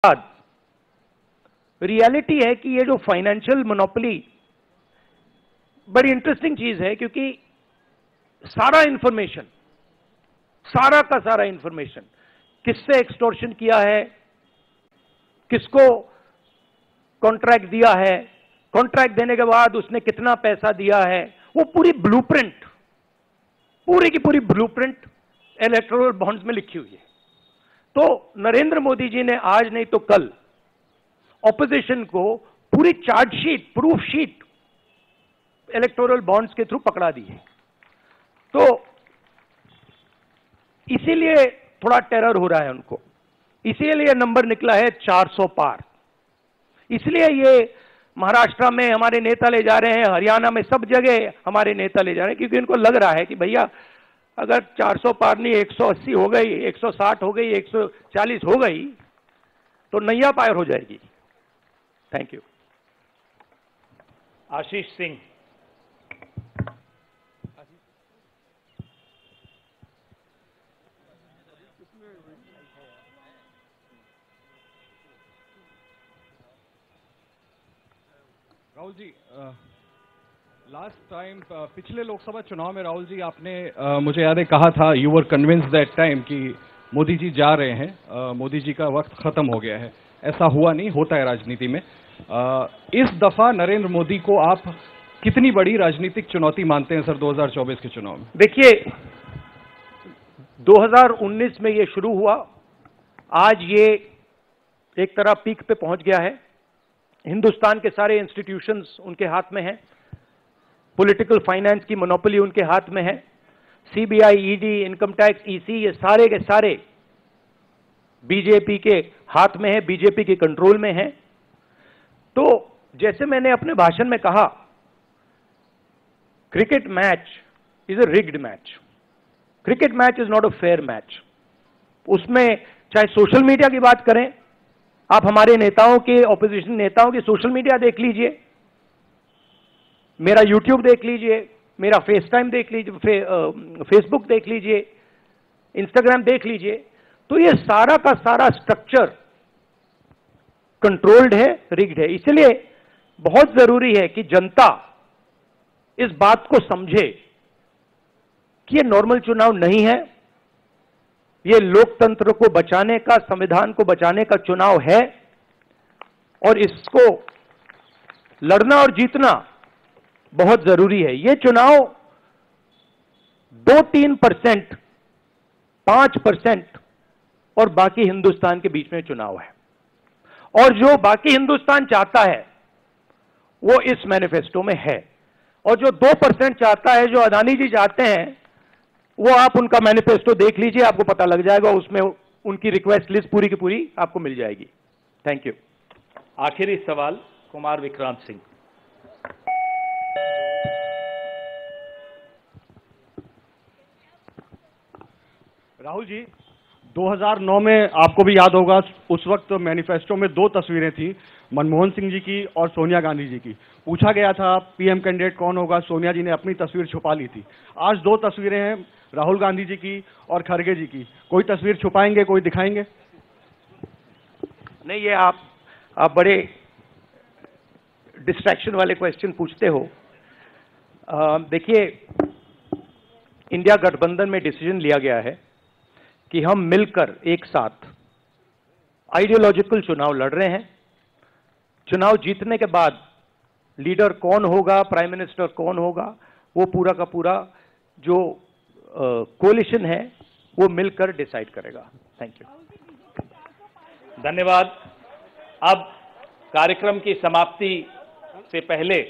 बाद रियलिटी है कि ये जो फाइनेंशियल मोनोपोली बड़ी इंटरेस्टिंग चीज है, क्योंकि सारा इंफॉर्मेशन, सारा का सारा इंफॉर्मेशन, किससे एक्सटॉर्शन किया है, किसको कॉन्ट्रैक्ट दिया है, कॉन्ट्रैक्ट देने के बाद उसने कितना पैसा दिया है, वो पूरी ब्लूप्रिंट, पूरी की पूरी ब्लूप्रिंट इलेक्टोरल बॉन्ड्स में लिखी हुई है। तो नरेंद्र मोदी जी ने आज नहीं तो कल ऑपोजिशन को पूरी chargesheet, proof sheet electoral bonds के थ्रू पकड़ा दी है। तो इसीलिए थोड़ा टेरर हो रहा है उनको, इसीलिए नंबर निकला है 400 पार। इसलिए ये महाराष्ट्र में हमारे नेता ले जा रहे हैं, हरियाणा में सब जगह हमारे नेता ले जा रहे हैं, क्योंकि इनको लग रहा है कि भैया अगर 400 पार नहीं 180 हो गई, 160 हो गई, 140 हो गई तो नैया पार हो जाएगी। Thank you. Ashish Singh. Rahul ji, last time पिछले लोकसभा चुनाव में राहुल जी आपने मुझे याद है कहा था, you were convinced that time कि मोदी जी जा रहे हैं, मोदी जी का वक्त खत्म हो गया है। ऐसा हुआ नहीं, होता है राजनीति में। इस दफा नरेंद्र मोदी को आप कितनी बड़ी राजनीतिक चुनौती मानते हैं सर 2024 के चुनाव में? देखिए, 2019 में ये शुरू हुआ, आज ये एक तरह पीक पे पहुंच गया है। हिंदुस्तान के सारे इंस्टीट्यूशंस उनके हाथ में हैं, पॉलिटिकल फाइनेंस की मोनोपोली उनके हाथ में है, CBI, ED, income tax, EC, ये सारे के सारे बीजेपी के हाथ में है, बीजेपी के कंट्रोल में है। तो जैसे मैंने अपने भाषण में कहा, cricket match is a rigged match, cricket match is not a fair match. उसमें चाहे सोशल मीडिया की बात करें, आप हमारे नेताओं के, ऑपोजिशन नेताओं की सोशल मीडिया देख लीजिए, मेरा यूट्यूब देख लीजिए, मेरा फेस टाइम देख लीजिए, फेसबुक देख लीजिए, इंस्टाग्राम देख लीजिए, तो ये सारा का सारा स्ट्रक्चर कंट्रोल्ड है, रिग्ड है। इसलिए बहुत जरूरी है कि जनता इस बात को समझे कि ये नॉर्मल चुनाव नहीं है, ये लोकतंत्र को बचाने का, संविधान को बचाने का चुनाव है, और इसको लड़ना और जीतना बहुत जरूरी है। ये चुनाव 2-3%, 5% और बाकी हिंदुस्तान के बीच में चुनाव है, और जो बाकी हिंदुस्तान चाहता है वो इस मैनिफेस्टो में है, और जो 2% चाहता है, जो अदानी जी चाहते हैं, वो आप उनका मैनिफेस्टो देख लीजिए, आपको पता लग जाएगा, उसमें उनकी रिक्वेस्ट लिस्ट पूरी की पूरी आपको मिल जाएगी। Thank you. आखिरी सवाल कुमार विक्रांत सिंह। राहुल जी, 2009 में आपको भी याद होगा, उस वक्त मैनिफेस्टो में 2 तस्वीरें थी, मनमोहन सिंह जी की और सोनिया गांधी जी की। पूछा गया था पीएम कैंडिडेट कौन होगा, सोनिया जी ने अपनी तस्वीर छुपा ली थी। आज 2 तस्वीरें हैं, राहुल गांधी जी की और खड़गे जी की। कोई तस्वीर छुपाएंगे, कोई दिखाएंगे? नहीं, ये आप बड़े डिस्ट्रैक्शन वाले क्वेश्चन पूछते हो। देखिए, इंडिया गठबंधन में डिसीजन लिया गया है कि हम मिलकर एक साथ आइडियोलॉजिकल चुनाव लड़ रहे हैं। चुनाव जीतने के बाद लीडर कौन होगा, प्राइम मिनिस्टर कौन होगा, वो पूरा का पूरा जो कोलिशन है वो मिलकर डिसाइड करेगा। Thank you. धन्यवाद। अब कार्यक्रम की समाप्ति से पहले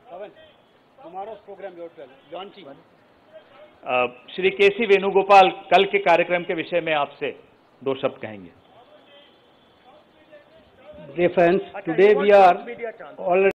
श्री केसी वेणुगोपाल कल के कार्यक्रम के विषय में आपसे 2 शब्द कहेंगे। Dear friends, today we are already